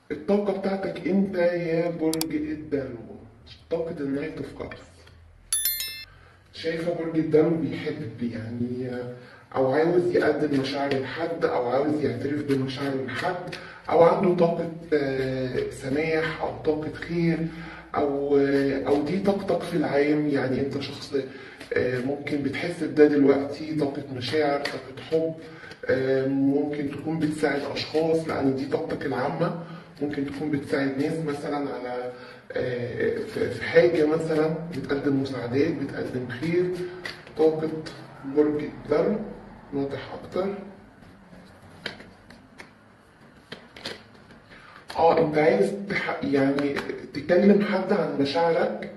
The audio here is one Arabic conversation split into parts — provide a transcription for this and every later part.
الطاقة بتاعتك انت يا برج الدلو، طاقة النايت اوف كابس. شايفة برج الدلو بيحب يعني، او عاوز يقدم مشاعر لحد، او عاوز يعترف بمشاعره لحد، او عنده طاقة سماح او طاقة خير، او دي طاقتك في العام. يعني انت شخص ممكن بتحس بده دلوقتي، طاقة مشاعر، طاقة حب. ممكن تكون بتساعد اشخاص لان دي طاقتك العامة. ممكن تكون بتساعد ناس مثلا على في حاجة، مثلا بتقدم مساعدات، بتقدم خير. طاقة برج الدلو واضح أكتر. أنت عايز يعني تكلم حد عن مشاعرك،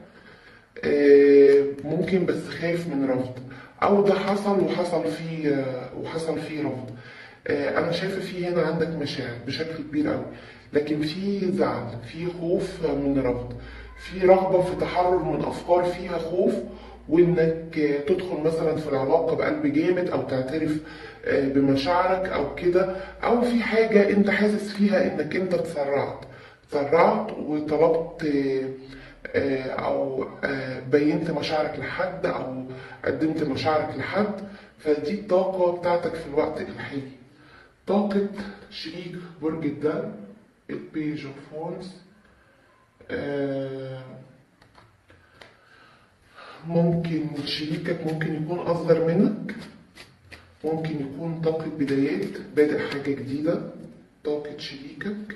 ممكن بس خايف من رفض، او ده حصل وحصل فيه رفض. انا شايفه في هنا عندك مشاعر بشكل كبير قوي، لكن في زعل، في خوف من الرفض، في رغبه في تحرر من افكار فيها خوف، وانك تدخل مثلا في العلاقه بقلب جامد، او تعترف بمشاعرك او كده، او في حاجه انت حاسس فيها انك انت تسرعت وطلبت او بينت مشاعرك لحد، او قدمت مشاعرك لحد. فدي الطاقة بتاعتك في الوقت الحالي. طاقة شريك برج الدلو، البيج اوف وونز. ممكن شريكك ممكن يكون أصغر منك، ممكن يكون طاقة بدايات، بادئ حاجة جديدة. طاقة شريكك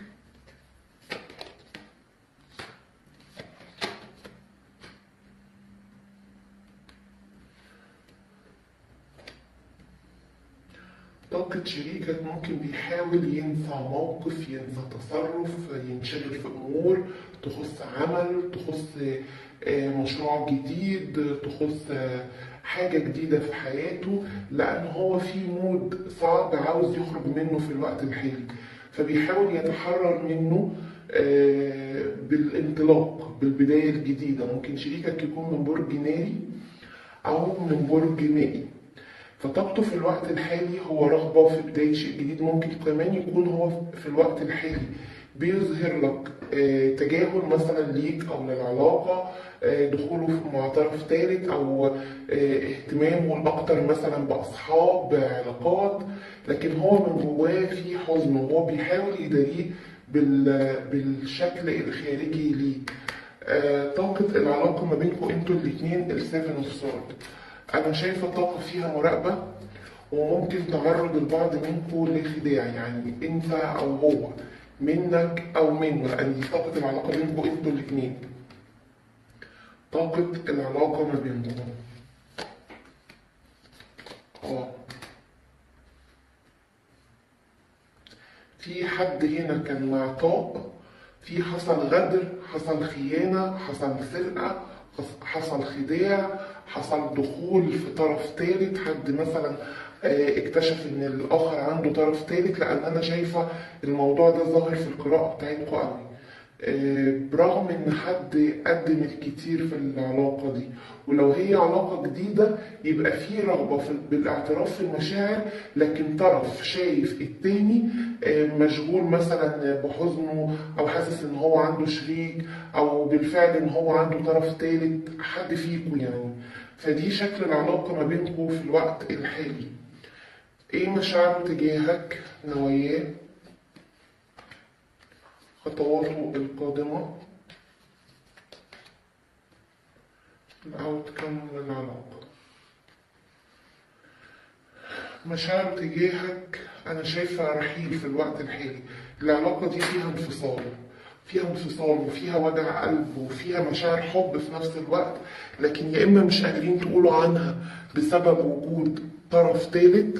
طاقة شريكك ممكن بيحاول ينسى موقف، ينسى تصرف، ينشغل في أمور تخص عمل، تخص مشروع جديد، تخص حاجة جديدة في حياته، لأن هو في مود صعب عاوز يخرج منه في الوقت الحالي. فبيحاول يتحرر منه بالانطلاق، بالبداية الجديدة. ممكن شريكك يكون من برج ناري أو من برج مائي. فطاقته في الوقت الحالي هو رغبة في بداية شيء جديد. ممكن كمان يكون هو في الوقت الحالي بيظهر لك تجاهل مثلا ليك أو للعلاقة، دخوله مع طرف ثالث، أو اهتمامه الأكتر مثلا بأصحاب، بعلاقات. لكن هو من جواه في حزن، وهو بيحاول يداريه بالشكل الخارجي ليك. طاقة العلاقة ما بينكم انتوا الاتنين السيفن اوف سورد. أنا شايفة طاقة فيها مراقبة، وممكن تعرض البعض منكم لخداع، يعني أنت أو هو، منك أو منه، لأن دي طاقة العلاقة بينكم انتوا الاتنين. طاقة العلاقة ما بينكم اه في حد هنا كان معطاء، في حصل غدر، حصل خيانة، حصل سرقة، حصل خداع، حصل دخول في طرف ثالث. حد مثلا اكتشف ان الاخر عنده طرف ثالث، لان انا شايفة الموضوع ده ظاهر في القراءة بتاعتكم قوي. برغم ان حد قدم الكتير في العلاقة دي، ولو هي علاقة جديدة يبقى في رغبة بالاعتراف في المشاعر، لكن طرف شايف التاني مشغول مثلا بحزنه، او حاسس ان هو عنده شريك، او بالفعل ان هو عنده طرف ثالث، حد فيكم يعني. فدي شكل العلاقة ما بينكم في الوقت الحالي. ايه مشاعره تجاهك؟ نواياه؟ خطواته القادمة؟ الأوتكم للعلاقة. مشاعر تجاهك أنا شايفة رحيل في الوقت الحالي. العلاقة دي فيها انفصال، فيها انفصال، وفيها وجع قلب، وفيها مشاعر حب في نفس الوقت، لكن يا إما مش قادرين تقولوا عنها بسبب وجود طرف ثالث،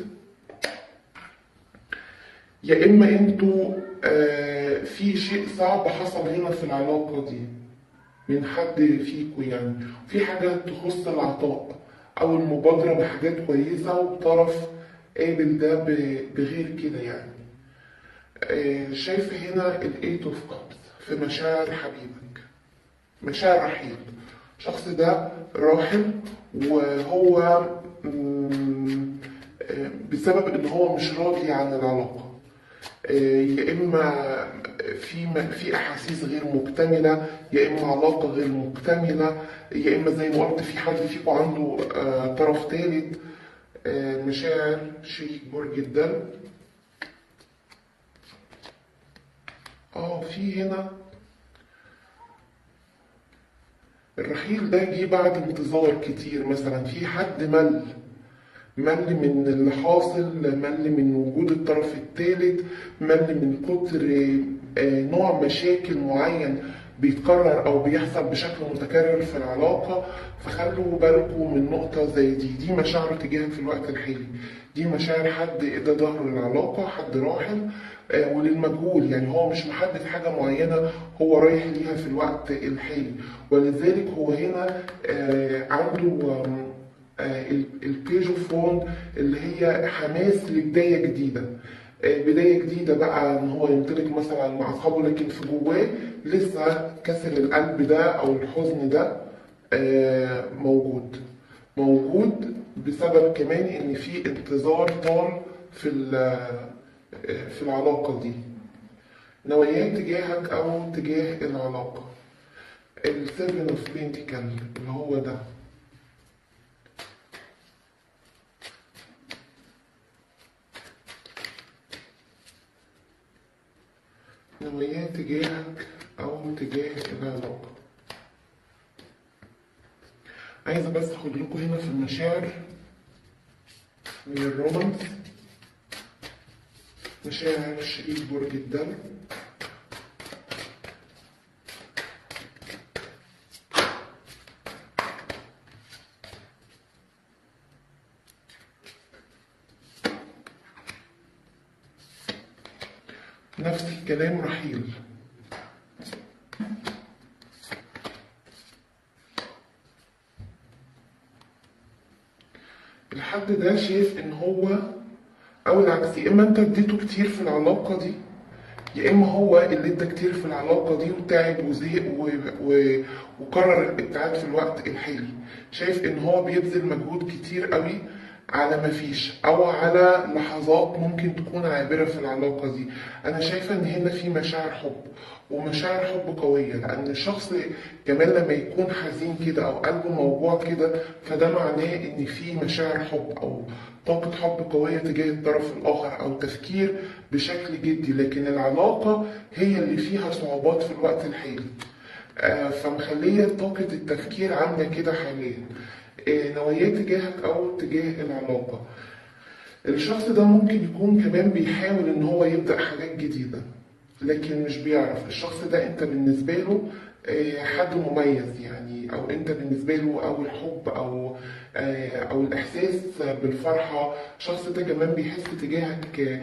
يا إما انتوا في شيء صعب حصل هنا في العلاقة دي من حد فيكم يعني. في حاجة تخص العطاء أو المبادرة بحاجات كويسة، وطرف قابل ده بغير كده يعني. شايف هنا الإيت أوف كابس في مشاعر حبيبك، مشاعر رحيل. الشخص ده راحل، وهو بسبب إن هو مش راضي عن العلاقة. يا إما في احاسيس غير مكتمله، يا اما علاقه غير مكتمله، يا اما زي ما قلت في حد فيكم عنده طرف ثالث. مشاعر شريك برج الدلو. في هنا الرحيل ده جه بعد انتظار كتير، مثلا في حد مل من اللي حاصل، مل من وجود الطرف الثالث، مل من كتر نوع مشاكل معين بيتكرر او بيحصل بشكل متكرر في العلاقة. فخلوا بالكم من نقطة زي دي مشاعره تجاهك في الوقت الحالي. دي مشاعر حد ادى ظهره للعلاقة، حد راحل وللمجهول، يعني هو مش محدد حاجة معينة هو رايح ليها في الوقت الحالي. ولذلك هو هنا عنده البيج اوف ووند اللي هي حماس لبدايه جديده. بدايه جديده بقى ان هو ينطلق مثلا مع اصحابه، لكن في جواه لسه كسر القلب ده او الحزن ده موجود بسبب كمان ان في انتظار طال في العلاقه دي. نواياه تجاهك او تجاه العلاقه. السيفن اوف بنتيكل اللي هو ده، نواياه تجاهك أو تجاه العلاقة. عايزة بس أخد لكم هنا في المشاعر من الرومانس. مشاعر شريك برج الدلو. نفس الكلام رحيل. الحد ده شايف ان هو او العكس، يا اما انت اديته كتير في العلاقة دي، يا اما هو اللي ادى كتير في العلاقة دي وتعب وزهق وقرر الابتعاد في الوقت الحالي. شايف ان هو بيبذل مجهود كتير قوي على مفيش او على لحظات ممكن تكون عابرة في العلاقة دي. انا شايفة ان هنا في مشاعر حب، ومشاعر حب قوية، لان الشخص كمان لما يكون حزين كده او قلبه موجوع كده فده معناه ان في مشاعر حب او طاقة حب قوية تجاه الطرف الآخر أو تفكير بشكل جدي. لكن العلاقة هي اللي فيها صعوبات في الوقت الحالي، فمخلية طاقة التفكير عاملة كده حاليا. نواياه تجاهك أو تجاه العلاقة. الشخص ده ممكن يكون كمان بيحاول إن هو يبدأ حاجات جديدة لكن مش بيعرف. الشخص ده أنت بالنسبة له حد مميز، يعني او انت بالنسبه له او الحب او الاحساس بالفرحه. الشخص ده كمان بيحس تجاهك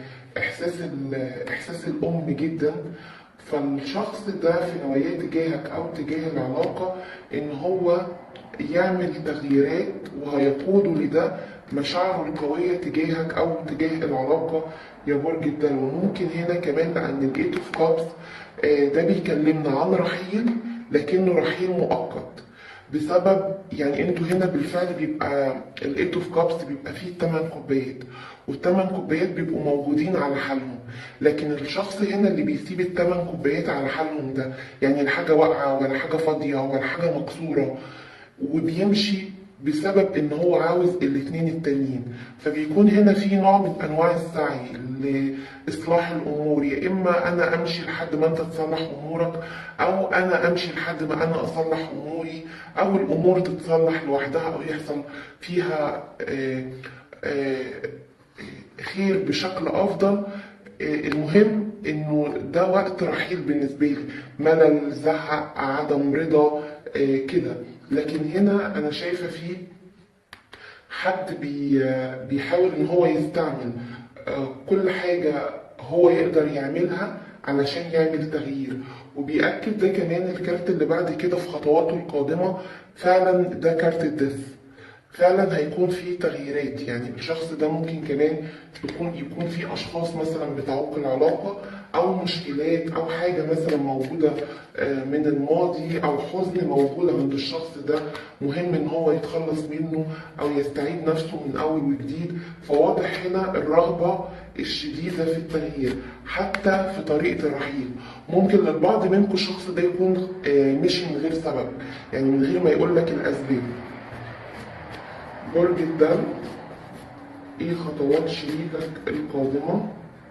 احساس الام جدا. فالشخص ده في نواياه تجاهك او تجاه العلاقه ان هو يعمل تغييرات وهيقوده لده مشاعره القويه تجاهك او تجاه العلاقه يا برج الدلو. ممكن هنا كمان لان الايت اوف كابس ده بيكلمنا عن رحيل، لكنه رحيل مؤقت بسبب يعني انتوا هنا بالفعل بيبقى الايت اوف كابس بيبقى فيه 8 كوبايات، والثمان كوبايات بيبقوا موجودين على حالهم. لكن الشخص هنا اللي بيسيب الثمان كوبايات على حالهم ده يعني الحاجه واقعه ولا حاجه فاضيه ولا حاجه مكسوره، وبيمشي بسبب ان هو عاوز الاتنين التانيين. فبيكون هنا في نوع من انواع السعي لاصلاح الامور، يا اما انا امشي لحد ما انت تصلح امورك، او انا امشي لحد ما انا اصلح اموري، او الامور تتصلح لوحدها او يحصل فيها خير بشكل افضل. المهم انه ده وقت رحيل بالنسبه لي، ملل، زهق، عدم رضا كده. لكن هنا انا شايفه فيه حد بيحاول ان هو يستعمل كل حاجه هو يقدر يعملها علشان يعمل تغيير. وبيأكد ده كمان الكارت اللي بعد كده في خطواته القادمه، فعلا ده كارت الدث. فعلا هيكون في تغييرات، يعني الشخص ده ممكن كمان يكون في اشخاص مثلا بتعوق العلاقه او او مشكلات او حاجه مثلا موجوده من الماضي او حزن موجود عند الشخص ده، مهم ان هو يتخلص منه او يستعيد نفسه من اول وجديد. فواضح هنا الرغبه الشديده في التغيير حتى في طريقه الرحيل. ممكن للبعض منكم الشخص ده يكون مشي من غير سبب، يعني من غير ما يقول لك الاسباب. برج الدلو، ايه خطوات شريكك القادمه؟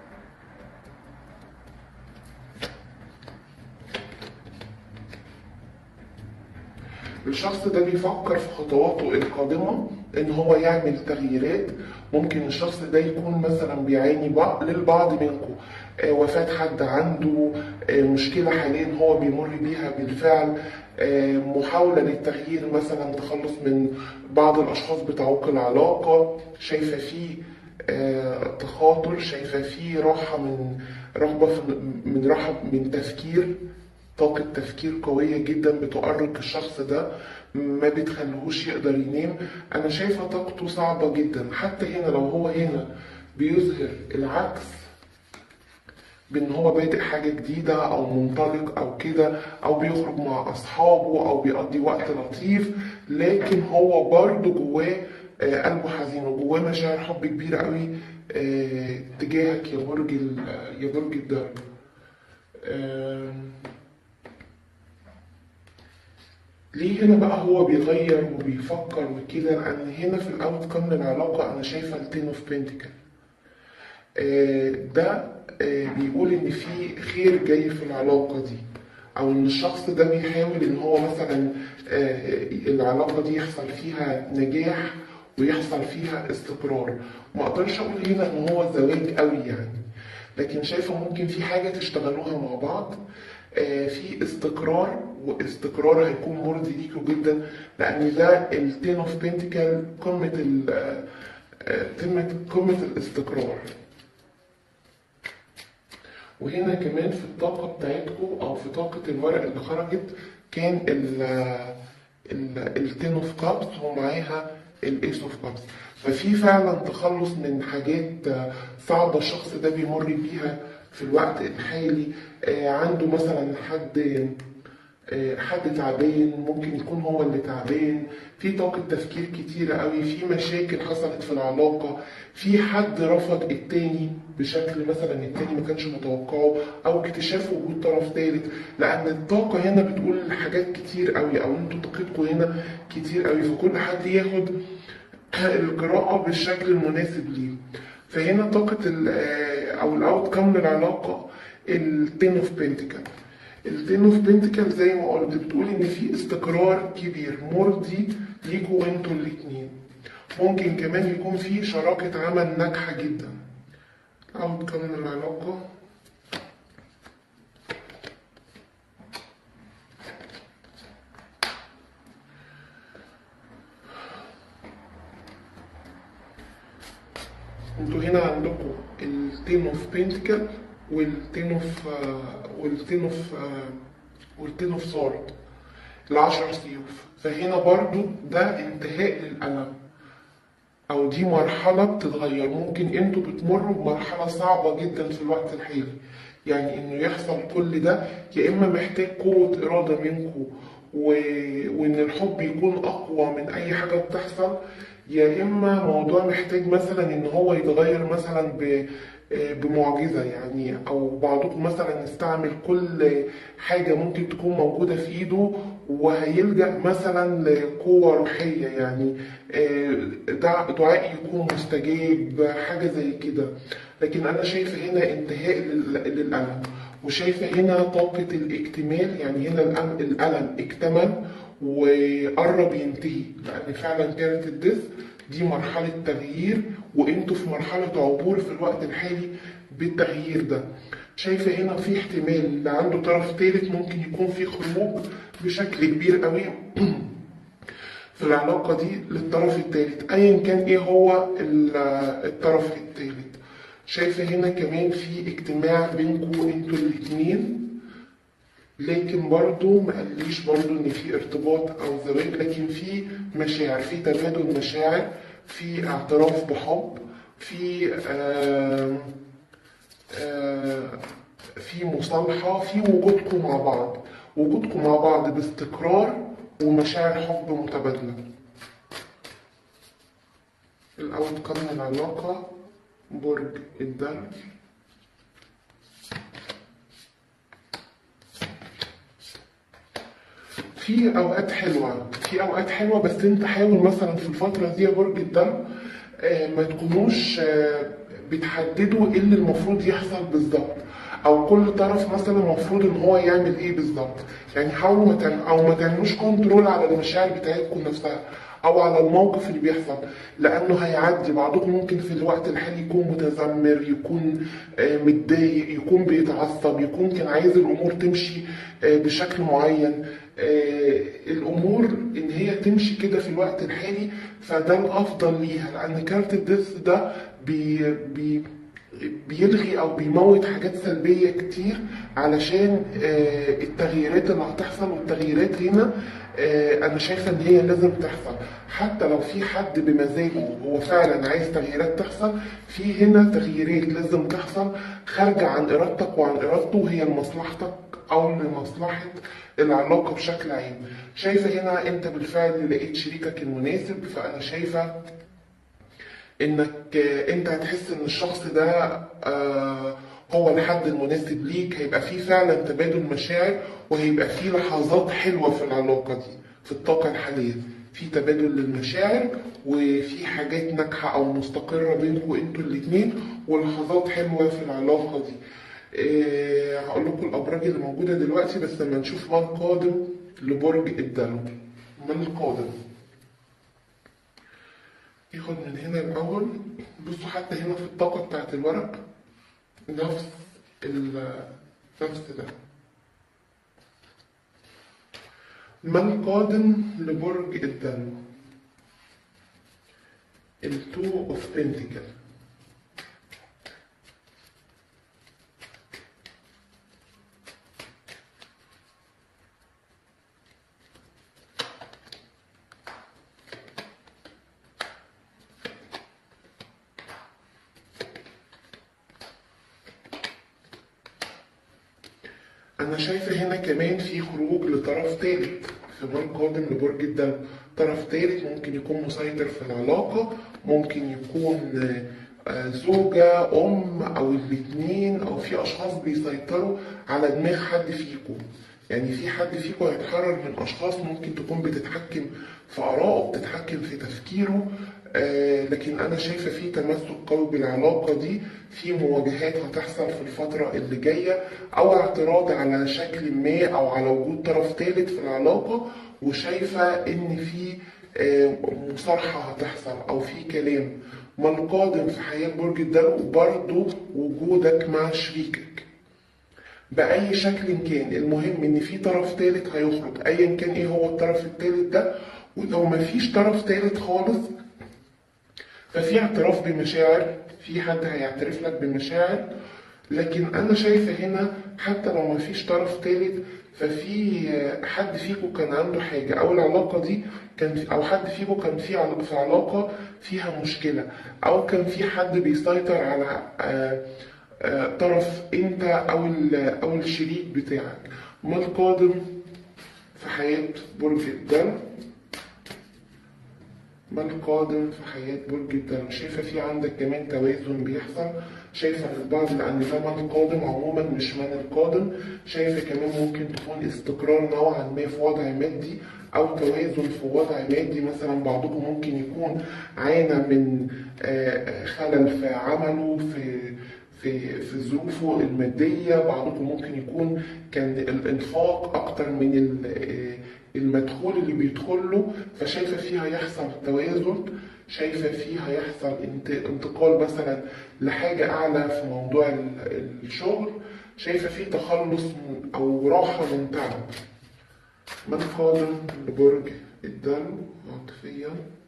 الشخص ده بيفكر في خطواته القادمة إن هو يعمل تغييرات. ممكن الشخص ده يكون مثلا بيعاني للبعض منكم وفاة حد عنده، مشكلة حاليا هو بيمر بيها بالفعل، محاولة للتغيير، مثلا تخلص من بعض الأشخاص بتعوق العلاقة. شايفة فيه تخاطر، شايفة فيه راحة من رغبة من راحة من تفكير، طاقة تفكير قوية جدا بتؤرق الشخص ده، ما بتخليهوش يقدر ينام. أنا شايفة طاقته صعبة جدا. حتى هنا لو هو هنا بيظهر العكس، بإن هو بادئ حاجة جديدة أو منطلق أو كده، أو بيخرج مع أصحابه أو بيقضي وقت لطيف، لكن هو برضه جواه قلبه حزين وجواه مشاعر حب كبيرة قوي تجاهك يا برج الدلو. ليه هنا بقى هو بيغير وبيفكر وكده؟ لأن هنا في الأوت كم العلاقة أنا شايفة التين اوف بنتيكل. ده بيقول إن في خير جاي في العلاقة دي، أو إن الشخص ده بيحاول إن هو مثلا العلاقة دي يحصل فيها نجاح ويحصل فيها استقرار. ما أقدرش أقول هنا إن هو زواج قوي يعني، لكن شايفة ممكن في حاجة تشتغلوها مع بعض، في استقرار، واستقرار هيكون مرضي ليكوا جدا، لان ده التين اوف بنتيكل، قمة الاستقرار. وهنا كمان في الطاقة بتاعتكم او في طاقة الورق اللي خرجت كان التين اوف كابس ومعاها الايس اوف كابس. ففي فعلا تخلص من حاجات صعبة الشخص ده بيمر بيها في الوقت الحالي. عنده مثلا حد تعبان، ممكن يكون هو اللي تعبان، في طاقة تفكير كتيرة قوي، في مشاكل حصلت في العلاقة، في حد رفض التاني بشكل مثلا التاني ما كانش متوقعه، او اكتشاف وجود طرف ثالث. لان الطاقة هنا بتقول حاجات كتير قوي، او انتوا طاقتكم هنا كتير قوي، فكل حد ياخد القراءة بالشكل المناسب ليه. فهنا طاقة او الاوت كم للعلاقة التين اوف بنتيكل. التين اوف بنتيكل زي ما قلت بتقول ان في استقرار كبير مرضي ليكوا انتوا الاتنين. ممكن كمان يكون في شراكة عمل ناجحة جدا. اوت كم للعلاقة انتوا هنا عندكم التين اوف بنتيكل والتين اوف سورد، العشر سيوف. فهنا برضو ده انتهاء للألم، او دي مرحلة بتتغير. ممكن انتوا بتمروا بمرحلة صعبة جدا في الوقت الحالي، يعني انه يحصل كل ده يا اما محتاج قوة ارادة منكم وان الحب يكون اقوى من اي حاجة بتحصل، يا اما موضوع محتاج مثلا ان هو يتغير مثلا بمعجزة يعني، او بعضكم مثلا يستعمل كل حاجة ممكن تكون موجودة في ايده وهيلجأ مثلا لقوة روحية، يعني دعاء يكون مستجاب، حاجة زي كده. لكن انا شايفة هنا انتهاء للألم، وشايفة هنا طاقة الاكتمال، يعني هنا الألم اكتمل وقرب ينتهي، لأن فعلا كانت الدث دي مرحلة تغيير، وانتوا في مرحلة عبور في الوقت الحالي بالتغيير ده. شايفة هنا في احتمال اللي عنده طرف ثالث ممكن يكون في خروج بشكل كبير قوي في العلاقة دي للطرف الثالث، ايا كان ايه هو الطرف الثالث. شايفة هنا كمان في اجتماع بينكم انتوا الاتنين، لكن برضو ما قاليش برضو ان في ارتباط او زواج، لكن في مشاعر، في تبادل مشاعر، في اعتراف بحب، في في مصالحة، في وجودكم مع بعض، وجودكم مع بعض باستقرار ومشاعر حب متبادلة. الأول كم العلاقة برج الدلو. في أوقات حلوة، في أوقات حلوة، بس أنت حاول مثلا في الفترة دي يا برج الدلو ما تكونوش بتحددوا ايه اللي المفروض يحصل بالظبط، او كل طرف مثلا المفروض ان هو يعمل ايه بالظبط. يعني حاولوا ما تعملوش كنترول على المشاعر بتاعتكم نفسها او على الموقف اللي بيحصل، لانه هيعدي. بعضكم ممكن في الوقت الحالي يكون متذمر، يكون متضايق، يكون بيتعصب، يكون كان عايز الامور تمشي بشكل معين. الامور ان هي تمشي كده في الوقت الحالي، فده الافضل ليها، لان كارت الدث ده بيلغي او بيموت حاجات سلبيه كتير علشان التغييرات اللي هتحصل. والتغييرات هنا انا شايفه ان هي لازم تحصل، حتى لو في حد بمزاجه هو فعلا عايز تغييرات تحصل، في هنا تغييرات لازم تحصل خارجه عن ارادتك وعن ارادته، وهي لمصلحتك او لمصلحه العلاقه بشكل عام. شايفه هنا انت بالفعل لقيت شريكك المناسب، فانا شايفه انك انت هتحس ان الشخص ده هو الحد المناسب ليك. هيبقى فيه فعلا تبادل مشاعر، وهيبقى فيه لحظات حلوة في العلاقة دي. في الطاقة الحالية في تبادل للمشاعر، وفي حاجات ناجحة او مستقرة بينكم انتوا الاتنين، ولحظات حلوة في العلاقة دي. هقول لكم الابراج اللي موجودة دلوقتي، بس لما نشوف ما القادم لبرج الدلو. ما القادم ياخد من هنا الأول. بصوا حتى هنا في الطاقة بتاعت الورق نفس نفس ده. ما القادم لبرج الدلو؟ التو اوف بنتيكل. أنا شايفة هنا كمان في خروج لطرف تالت في ما القادم لبرج الدلو. طرف تالت ممكن يكون مسيطر في العلاقة، ممكن يكون زوجة، أم، أو الاتنين، أو في أشخاص بيسيطروا على دماغ حد فيكم. يعني في حد فيكم هيتحرر من أشخاص ممكن تكون بتتحكم في آرائه، بتتحكم في تفكيره. لكن أنا شايفة في تمسك قوي بالعلاقة دي، في مواجهات هتحصل في الفترة اللي جاية، أو اعتراض على شكل ما أو على وجود طرف ثالث في العلاقة. وشايفة إن في مصارحة هتحصل أو في كلام. ما القادم في حياة برج الدلو برضه وجودك مع شريكك بأي شكل كان. المهم إن في طرف ثالث هيخرج، أيا كان إيه هو الطرف الثالث ده. ولو مفيش طرف ثالث خالص، ففي اعتراف بمشاعر، في حد هيعترف لك بمشاعر. لكن انا شايفه هنا حتى لو مفيش طرف ثالث، ففي حد فيكم كان عنده حاجه، او العلاقه دي كان او حد فيكم كان في علاقه فيها مشكله، او كان في حد بيسيطر على طرف انت او الشريك بتاعك. ما القادم في حياه برج الدلو؟ ما القادم في حياة برج الدلو؟ شايفة في عندك كمان توازن بيحصل. شايفة في البعض لأن ده من القادم عموما مش من القادم. شايفة كمان ممكن تكون استقرار نوعا ما في وضع مادي، أو توازن في وضع مادي. مثلا بعضكم ممكن يكون عانى من خلل في عمله، في ظروفه المادية. بعضكم ممكن يكون كان الإنفاق أكتر من المدخول اللي بيدخل له. فشايفة فيه هيحصل توازن، شايفة فيه هيحصل انتقال مثلا لحاجة أعلى في موضوع الشغل. شايفة فيه تخلص أو راحة من تعب. ما القادم لبرج الدلو عاطفيا؟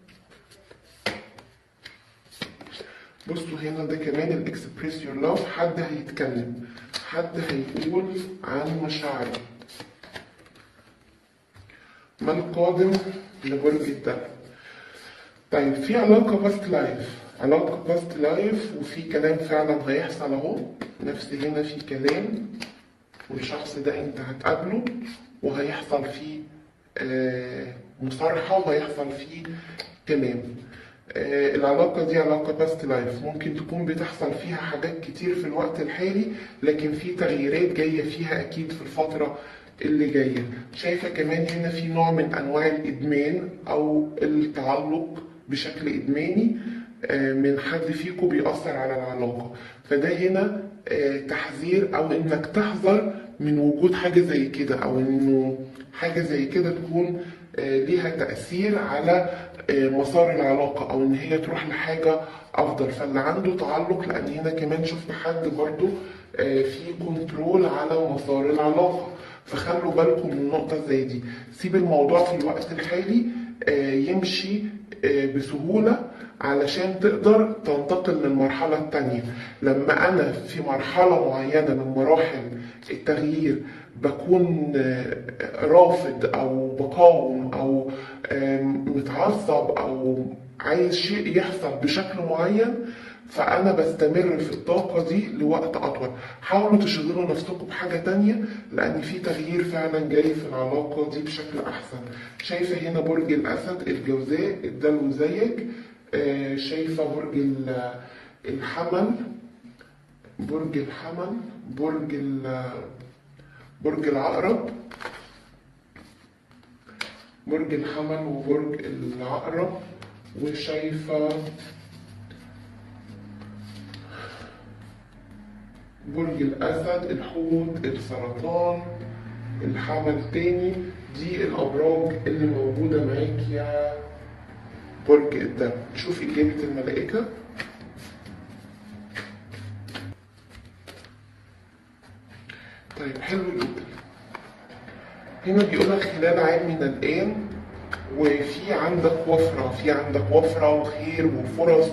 بصوا هنا ده كمان الاكسبريس يور لاف. حد هيتكلم، حد هيقول عن مشاعره. ما القادم لبرج الدلو؟ طيب في علاقة باست لايف، علاقة باست لايف وفي كلام فعلا هيحصل اهو، نفس هنا في كلام، والشخص ده انت هتقابله وهيحصل فيه مصارحة وهيحصل فيه كلام. العلاقة دي علاقة باست لايف، ممكن تكون بتحصل فيها حاجات كتير في الوقت الحالي، لكن في تغييرات جاية فيها أكيد في الفترة اللي جاية. شايفة كمان هنا في نوع من أنواع الإدمان أو التعلق بشكل إدماني من حد فيكم بيأثر على العلاقة. فده هنا تحذير أو إنك تحذر من وجود حاجة زي كده، أو إنه حاجة زي كده تكون ليها تأثير على مسار العلاقة، أو إن هي تروح لحاجة أفضل. فاللي عنده تعلق، لأن هنا كمان شفت حد برضو في كنترول على مسار العلاقة، فخلوا بالكم من نقطة زي دي. سيب الموضوع في الوقت الحالي يمشي بسهولة علشان تقدر تنتقل للمرحلة التانية. لما أنا في مرحلة معينة من مراحل التغيير بكون رافض أو بقاوم أو متعصب أو عايز شيء يحصل بشكل معين، فأنا بستمر في الطاقة دي لوقت أطول. حاولوا تشغلوا نفسكم بحاجة تانية، لأن في تغيير فعلا جاي في العلاقة دي بشكل أحسن. شايفة هنا برج الأسد، الجوزاء، الدلو زيك. شايفة برج الحمل، برج الحمل، برج العقرب، برج الحمل وبرج العقرب. وشايفة برج الأسد، الحوت، السرطان، الحمل تاني. دي الأبراج اللي موجودة معاك يا برج الدلو. شوف إجابة الملائكة. طيب حلو جدا. هنا بيقولك خلال عام من الآن، وفي عندك وفرة، وخير وفرص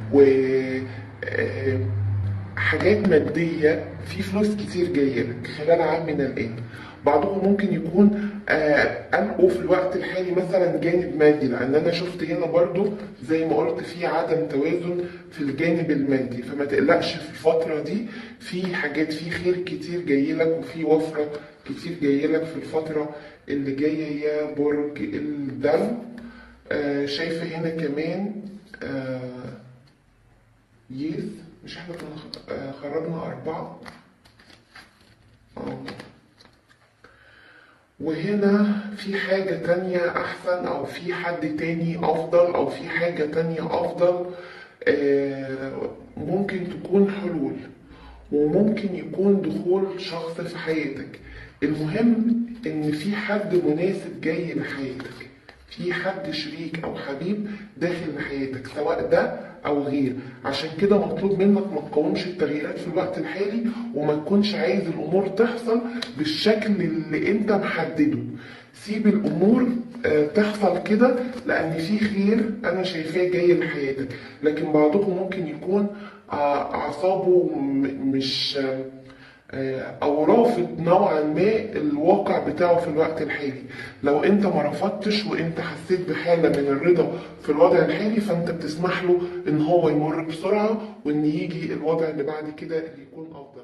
حاجات مادية، في فلوس كتير جاية لك خلال عام من الآن. بعضهم ممكن يكون قلقوا في الوقت الحالي مثلا جانب مادي، لأن أنا شفت هنا برضو زي ما قلت في عدم توازن في الجانب المادي. فما تقلقش في الفترة دي، في حاجات، في خير كتير جاي لك وفي وفرة كتير جاي لك في الفترة اللي جاية يا برج الدلو. شايفة هنا كمان يس، مش احنا كنا خرجنا 4؟ وهنا في حاجة تانية أحسن، أو في حد تاني أفضل، أو في حاجة تانية أفضل. ممكن تكون حلول، وممكن يكون دخول شخص في حياتك. المهم إن في حد مناسب جاي لحياتك، في حد شريك أو حبيب داخل لحياتك، سواء ده أو غير. عشان كده مطلوب منك ما تقاومش التغييرات في الوقت الحالي، وما تكونش عايز الأمور تحصل بالشكل اللي أنت محدده. سيب الأمور تحصل كده، لأن في خير أنا شايفاه جاي لحياتك. لكن بعضكم ممكن يكون أعصابه مش او رافض نوعا ما الواقع بتاعه في الوقت الحالي. لو انت ما رفضتش وانت حسيت بحالة من الرضا في الوضع الحالي، فانت بتسمح له ان هو يمر بسرعة، وان يجي الوضع اللي بعد كده اللي يكون افضل.